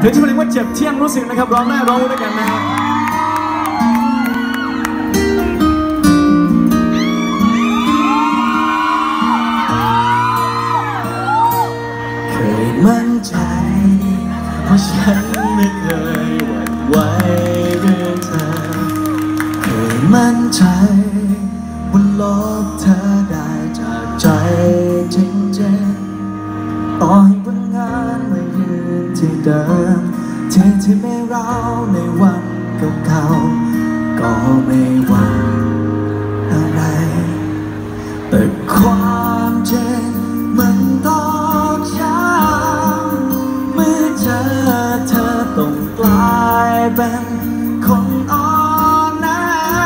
ถึงชื่อเพลงว่าเจ็บเที่ยงรู้สึกนะครับร้องได้ร้องด้วยกันนะฮะเคยมั่นใจว่าฉันไม่เคยหวั่นไหวเรื่องเธอเคยมั่นใจว่าลบเธอได้จากใจจริงๆต่อให้วันงานมายืนที่เดิมที่ไม่เราในวันเก่าๆก็ไม่หวั่นอะไรแต่ความเจ็บมันตอกย้ำเมื่อเจอเธอต้องกลายเป็นคนอ่อนแอ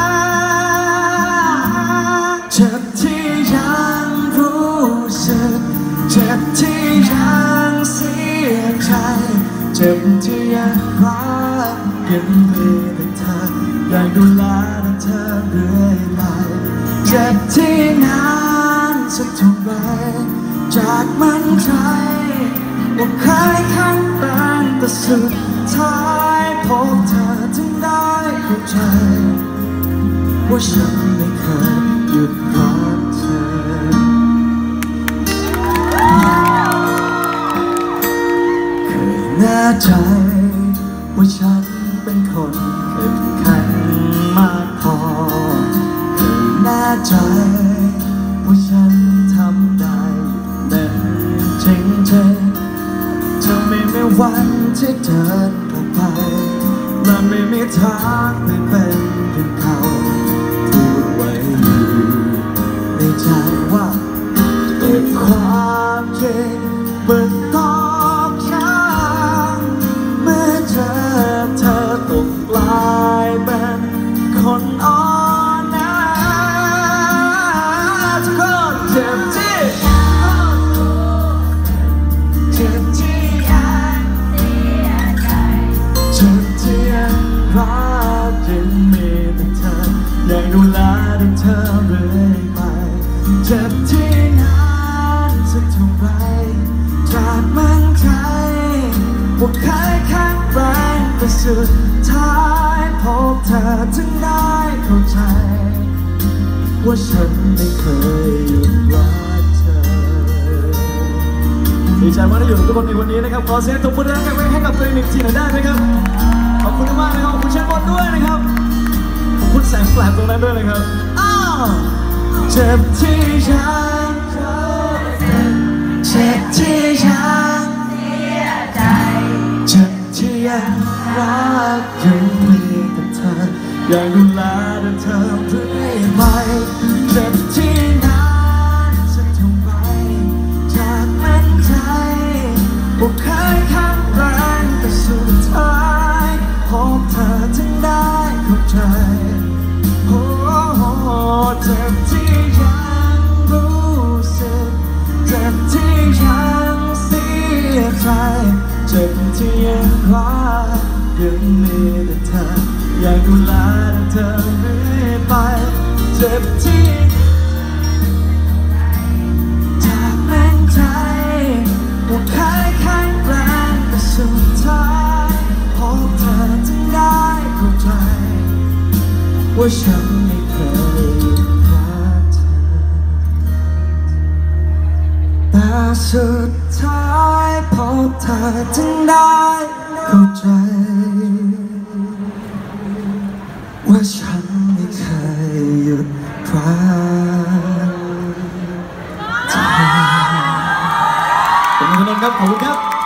เจ็บที่ยังรู้สึกเจ็บที่ยังเสียใจเจ็บที่ยังรักยังมีแต่เธออยากดูแลเธอเรื่อยไปเจ็บที่นานสักเท่าไรจากมั่นใจว่าเคยแข็งแรงแต่สุดท้ายพบเธอจึงได้เข้าใจว่าฉันไม่เคยหยุดรักเธอเคยแน่ใจว่าฉันเป็นคนเข้มแข็งมากพอเคยแน่ใจว่าฉันทำได้เป็นจริงๆจะไม่มีวันที่เดินกลับไปและไม่มีทางไม่เป็นเพียงเขาพูดไว้อยู่ในใจว่าเก็บความจริงบนตอกย้ำเมื่อเจอเธอต้องกลายเป็นคนอ่อนแอทุกคนเจ็บที่เจ็บที่ยังเสียใจเจ็บที่ยังรักยังมีแต่เธออยากดูแลเธอเรื่อยไปเจ็บที่นานสักเท่าไรจากมั่นใจว่าเคยแข็งแรงแต่สุดท้ายพบเธอจึงได้เข้าใจว่าฉันไม่เคยหยุดรักเธอดีใจมากที่อยู่กับทุกคนในวันนี้นะครับขอเสียงตบมือดังๆให้กับตัวเองหนึ่งทีหน่อยได้ไหมครับขอบคุณมากนะครับขอบคุณเชฟบอลด้วยนะครับขอบคุณแสงแปลกตรงนั้นด้วยนะครับเจ็บที่ยังเจ็บที่ยังเสียใจเจ็บที่ยังรักยังมีแต่เธออยากดูแลเธอเรื่อยไปเจ็บที่นานสักเท่าไรจากมั่นใจว่าเคยแข็งแรงแต่สุดท้ายพบเธอจึงได้เข้าใจโอ้เจ็บที่ยังรู้สึกเจ็บที่ยังเสียใจเจ็บที่ยังรักยังมีแต่เธออยากดูแลเธอเรื่อยไปเจ็บที่จากมั่นใจว่าเคยแข็งแรงแต่สุดท้ายพบเธอจึงได้เข้าใจว่าฉันไม่เคยหยุดรักเธอแต่สุดท้ายพบเธอจึงได้เข้าใจว่าฉันไม่เคยหยุดรักเธอขอบคุณครับขอบคุณครับ